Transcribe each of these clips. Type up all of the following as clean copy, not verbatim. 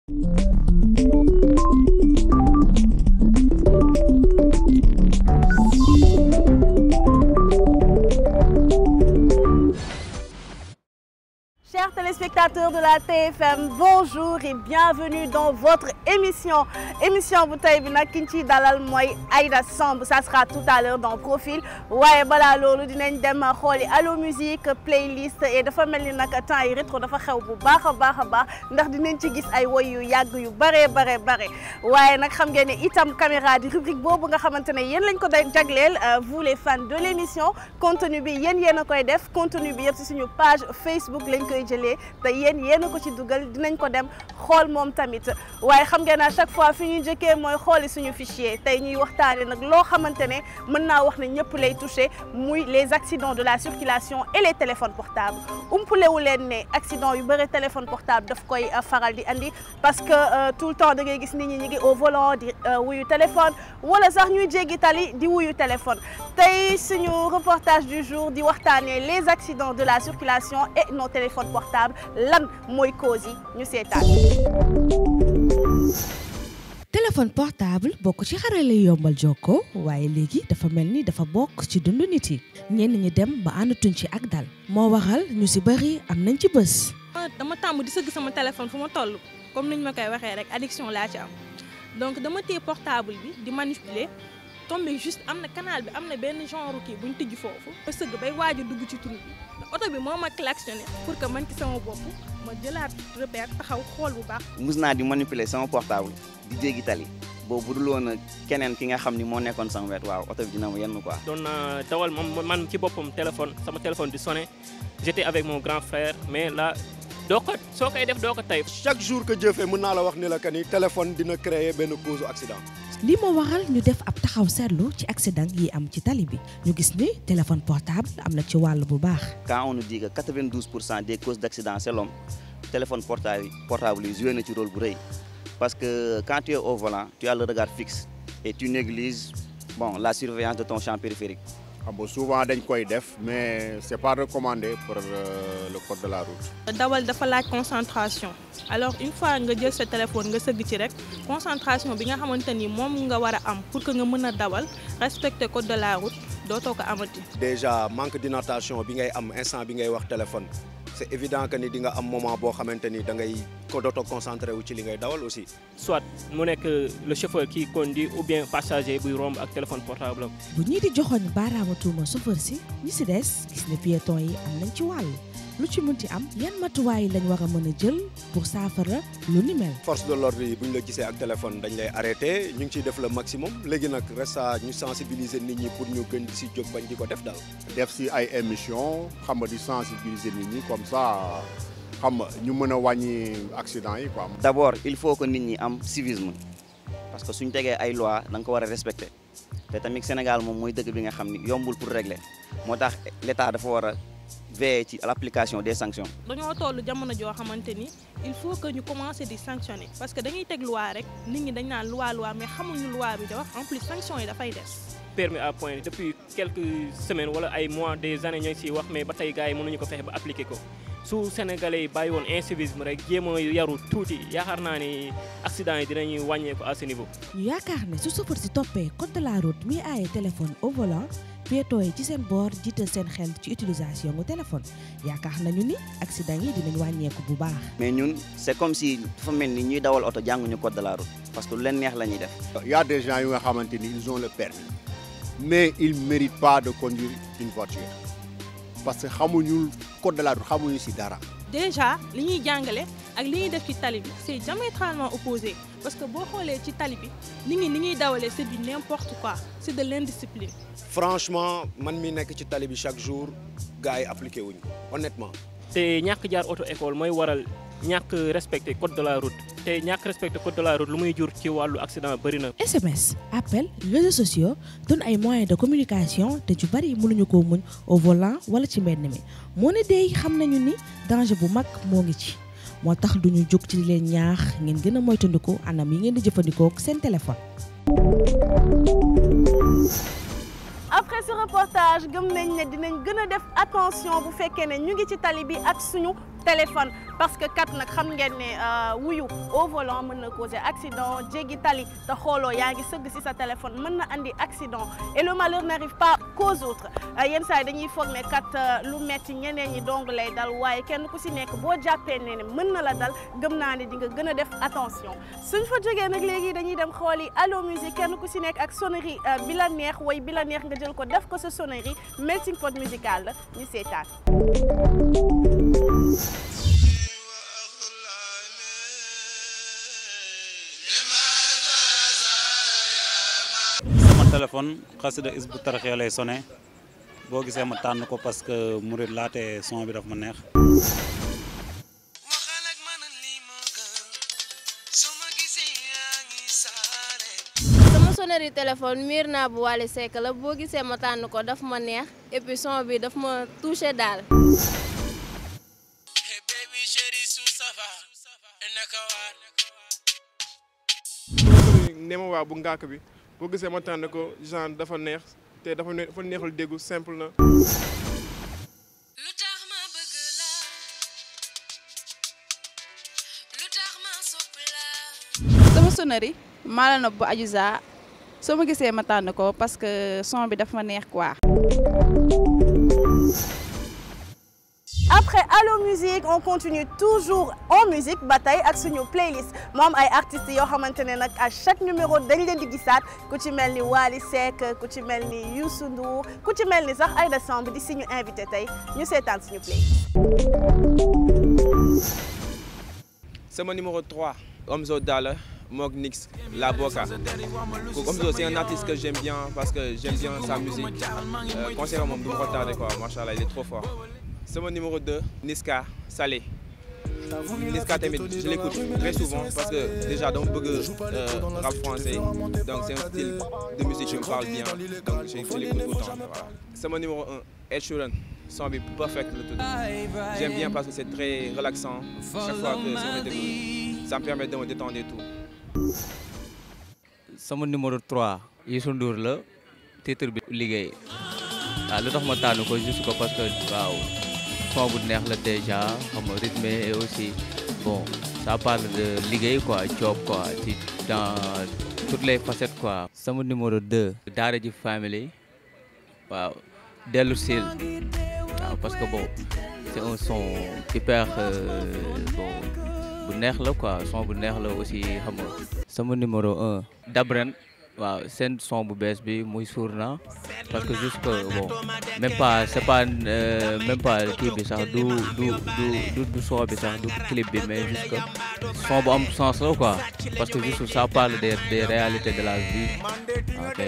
Chers téléspectateurs de la TFM, bonjour et bienvenue dans votre émission. Émission bu tey bi nag ki ñu ciy dalal mooy Aïda Samb, ça sera tout à l'heure dans Profil. waaye balaa loolu dinañ dem xooli Allo Musique playlist et dafa mel ni nag temps yi rétro dafa xew bu baax a baax ndax dinañ ci gis ay woy yu yàgg yu bare. waaye nag xam ngeen ne itam caméra di rubrique boobu nga xamante ne yéen lañ ko day jagleel vous les fans de l'émission. Contenu bi yéen a koy def, contenu bi yëpp ci suñu page Facebook lañ koy jëlee te yéen a ko ci dugal dinañ ko dem xool moom tamit. waaye xam ngeen à chaque fois fi ñuy njëkkee mooy xooli suñu fichier tey ñuy waxtaane nag loo xamante ne mën naa wax ne ñëpp lay touché muy les accidents de la circulation et les téléphones portables. Umpalewu leen ne accident yu bëri téléphone portable daf koy faral di andi parce que tout le temps da ngay gis nit ñi ngi au volant di wuyu téléphone wala sax ñuy jéggi tali di wuyu téléphone. tey suñu reportage du jour di waxtaanee les accidents de la circulation et nos téléphones portables lan mooy cause yi ñu seetaan. téléphone portable bokk ci xarale yombal jokko waaye léegi dafa mel ni dafa bokk ci dundu nit yi ñenn ñi dem ba àndatuñ ci ak dal moo waral ñu ci bari am nañ ci bës. dama tàmm di sëgg sama téléphone fu ma toll comme niñ ma koy waxee rek addiction laa ci am donc dama téye portable bi di manipuler tombé juste am na canal bi am na benn genre kii buñ tijji foofu ba sëgg bay waaj a dugg ci trou bi oto bi moo ma klaxonné pour que man ci sama bopp ma jëlaat repère taxaw xool bu baax. mus naa di manipuler sama portable di jéggi tali boobu budul woon keneen ki nga xam ni moo nekkoon sama wet waaw oto bi dina ma yenn quoi. doon naa dawal man ci boppam sama téléphone di sonné j'étais avec mon grand frère mais là soo koy def doo ko tey. chaque jour que Dieu fait mën naa la wax ni la que ni téléphone dina créer benn cause accident. li moo waral ñu def ab taxaw seetlu ci accident yi am ci tali bi ñu gis ni téléphone portable am na ci wàll bu baax. quand on nous dit que 92% des causes d'accident c'est l'homme, téléphone portable yi joué na ci rôle bu rëy parce que quand tu es au volant tu as le regard fixe et tu négliges la surveillance de ton champ périphérique. souvent dañ koy def mais c'est pas recommandé pour le code de la route. dawal dafa laaj concentration alors une fois nga jël sa téléphone nga sëgg ci rek concentration bi nga xamante ni moom nga war a am pour que nga mën a dawal respecter code de la route dootoo ko amati. déjà manque d'inattention bi ngay am instant bi ngay wax téléphone c'est évident que ni di nga am moment boo xamante ni da ngay ko dootoo concentré wu ci li ngay dawal aussi. soit mu nekk le chauffeur qui conduit ou bien passager buy romb ak téléphone portable am. bu ñii di joxoñ baaraamu tuuma chauffeur si ñi si des gis ne piéton yi am nañ ci wàll lu ci mënti am yan matuwaay lañ war a mën a jël pour saafara lu ni mel. force de l'ordre yi bu ñu la gisee ak téléphone dañ lay arrêté ñu ngi ciy def le maximum léegi nag reste à ñu sensibiliser nit ñi pour ñu gën di si jóg bañ di ko def daal. def si ay émission xam nga di sensibiliser nit ñi comme ça xam nga ñu mën a wàññi accident yi quoi. d'abord il faut que nit ñi am civisme parce que suñ tegee ay loi da nga ko war a respecter te tamit Sénégal moom mooy dëkk bi nga xam ni yombul pour régler moo tax l'État dafa war a veiller ci l'application des sanctions. dañoo toll jamono joo xamante ni il faut que ñu commencer di sanctionner parce que dañuy teg loi rek nit ñi dañ naan loi mais xamuñu loi bi da wax en plus sanctions yi dafay des. permis à point depuis quelques semaines wala ay mois des années ñoo ngi ciy wax mais ba tey gars yi mënuñu ko fexe ba appliquer ko su Sénégalais yi bàyyi woon incivisme rek jéem a yaru tuuti yaakaar naa ni accident yi dinañuy wàññeeku à ce niveau. ñu yaakaar ne su chauffeur si toppee code de la route mi aaye téléphone au volant piéton yi ci seen boor jiital seen xel ci utilisation gu téléphone yaakaar nañu ni accident yi dinañ wàññeeku bu baax. mais ñun c'est comme si dafa mel ni ñuy dawal oto jànguñu code de la route parce que lu leen neex la ñuy def. y a des gens yu nga xamante ni ils ont le permis mais ils méritent pas de conduire une voiture parce que xamuñu code de la route xamuñu ci dara. déjà li ñuy jàngale ak li ñuy def ci tali bi c'est diamétralement opposé parce que boo xoolee ci tali bi nit ñi ni ñuy dawalee c'est du n'importe quoi c'est de l'indiscipline. franchement man mi nekk ci tali bi chaque jour gars yi appliqué wuñ ko honnêtement. te ñàkk jaar auto école mooy waral ñàkk respecter code de la route te ñàkk respecter code de la route lu muy jur ci wàllu accident bëri na. SMS appel réseaux sociaux doon ay moyens de communication te ju bari mënuñu koo muñ au volant wala ci mbedd mi moo ne dey xam nañu ni danger bu mag moo ngi ci moo tax duñu jóg ci leen ñaax ngeen gën a moytandiku anam yi ngeen di jëfandikoo seen téléphone. Après ce reportage gëm nañ ne dinañ gën a def attention bu fekkee ne ñu ngi ci tali bi ak suñu téléphone parce que kat nag xam ngeen ne wuyu au volant mën na causer accident jéggi tali te xooloo yaa ngi sëgg ci sa téléphone mën na andi accident et le malheur n'arrive pas qu'aux autres yenn saa yi dañuy foog ne kat lu metti ñeneen ñi dong lay dal waaye kenn ku ci nekk boo jàppee ne mën na la dal gëm naa ne di nga gën a def attention suñ fa jógee nag léegi dañuy dem xooli Allo Musique kenn ku ci nekk ak sonnerie bi la neex way bi la neex nga jël ko def ko sa sonnerie melting pot musical la ñu seetaan. sama téléphone xasida Hizbut Tarqiyyah lay sonné boo gisee ma tànn ko parce que murid laa te son bi daf ma neex. sama sonnerie téléphone miir naa bu Wally Seck la boo gisee ma tànn ko daf ma neex et puis son bi daf ma touché daal. Nema waa bu ngaak bi boo gisee ma tànn ko genre dafa neex te dafa neexal déggu simple na. sama sonnerie maa la nopp bu Adiouza soo ma gisee ma tànn ko parce que son bi dafa ma neex quoi. Après Allo Musique on continue toujours en musique ba tey ak suñu playlist moom ay artistes yoo xamante ne nag à chaque numéro dañ leen di gisaat ku ci mel ni Wally Seck ku ci mel ni Youssou Ndour ku ci mel ni sax Aïda Samb di suñu invité tey ñu seetaan suñu playlist. Sama numéro 3 Omzo Dollar Mook Nix La Boca. Omzo c'est un artiste que j'aime bien parce que j'aime bien sa musique. Concert moom du ma ko tardé quoi, machallah il est trop fort. Sama numéro 2 Niska Salé. Niska tamit je l'écoute très souvent parce que déjà dama bëgg rap français donc c'est un style de musique qui me parle bien donc je l'écoute tout le temps voilà. Sama numéro 1 Ed Sheeran son bi Perfect la tudd. J'aime bien parce que c'est très relaxant chaque fois que je l'écoute ça me permet de me détendre et tout. Sama numéro 3 Youssou Ndour la titre bi liggéey waaw lu tax ma tànn ko juste ko parce que waaw son bu neex la déjà xam nga rythmé et aussi bon ça parle de liggéey quoi job quoi ci dans toutes les facettes quoi. Sama numéro 2 Daara J Family waaw dellu sil waaw parce que bon c'est un son hyper bon bu neex la quoi son bu neex la aussi xam nga. Sama numéro 1 Dabren waaw seen son bu bees bi muy suur na parce que juste que bon même pas c'est pas même pas kii bi sax du son bi sax du clip bi mais juste que son bu am sens la quoi parce que juste ça parle des réalités de la vie ok.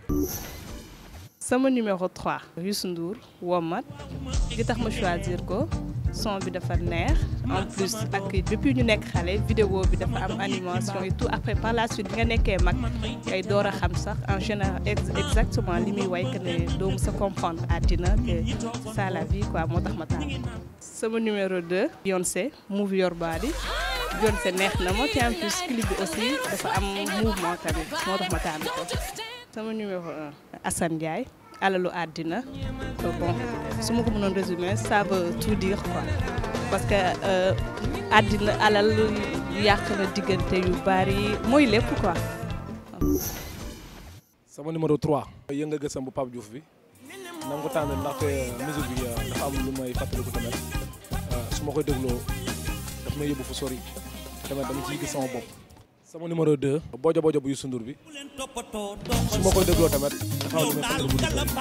Sama numéro 3 Youssou Ndour Womat li tax ma choisir ko son bi dafa neex en plus ak depuis ñu nekk xale vidéo bi dafa am animation et tout après par la suite bi nga nekkee mag ngay door a xam sax en général exactement li muy way que ne doo mës a comprendre àddina que c'est ça la vie quoi moo tax ma tànn ko. Sama numéro 2 Beyoncé Move Your Body Beyoncé neex na ma te en plus clip bi aussi dafa am mouvement tamit moo tax ma tànn ko. Sama numéro 1 Assane Ndiaye alalu àddina bon su ma ko mënoon résumer ça veut tout dire quoi parce que àddina alal yàq na diggante yu bari mooy lépp quoi. Sama numéro 3 yënga gësam bu Pape Diouf bi na nga ko tànn ndaxte musique bi dafa am lu may fàttaliku tamit su ma koy dégloo daf may yóbbu fu sori tamit dama ciy gis sama bopp. Sama numéro 2 Bojo Bojo bu Youssou Ndour bi su ma koy dégloo tamit dafa am lu may fàttaliku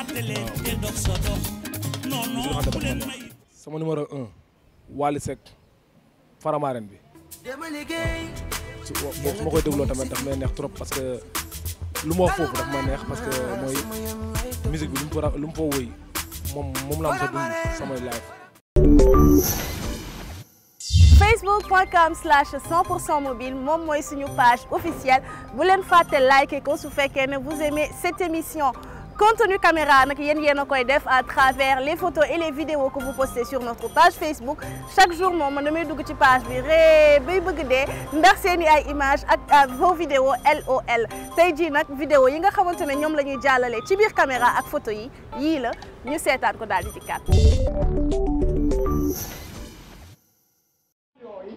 sama numéro 1 Wally Seck Faramaren bi su ma koy dégloo tamit daf may neex trop parce que lu ma wax foofu daf ma neex parce que mooy musique bi lu mu fa wëy moom la am sa dund samay live. Facebook.com/100% mobile moom mooy suñu page officielle bu leen fàtte liker ko su fekkee ne vous aimez cette émission. Contenu caméra nag yéen a koy def à travers les photos et les vidéos que vous postez sur notre page Facebook chaque jour moom man damay dugg ci page bi ree bay bëgg dee ndax seeni ay images ak vos vidéos LOL tey jii nag vidéo yi nga xamante ne ñoom la ñuy jàllale ci biir caméra ak photo yi yii la ñu seetaan ko daal di dikkaat.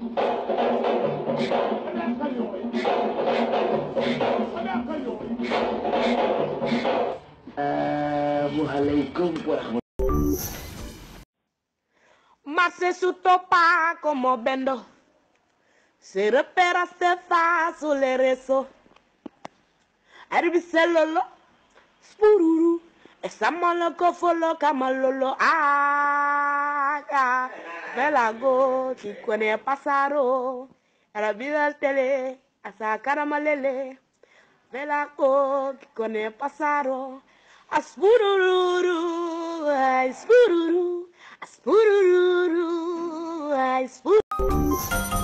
Marce su topa como vendo, se repera se fa sulle reso, arbiselolo, spururu, esa maloko folo kamalolo, ah, velago, tu connais pasaro, la vida al tele, asa caramalele, velago, tu connais pasaro, aspururu, aspururu. Aspururu, aspururu.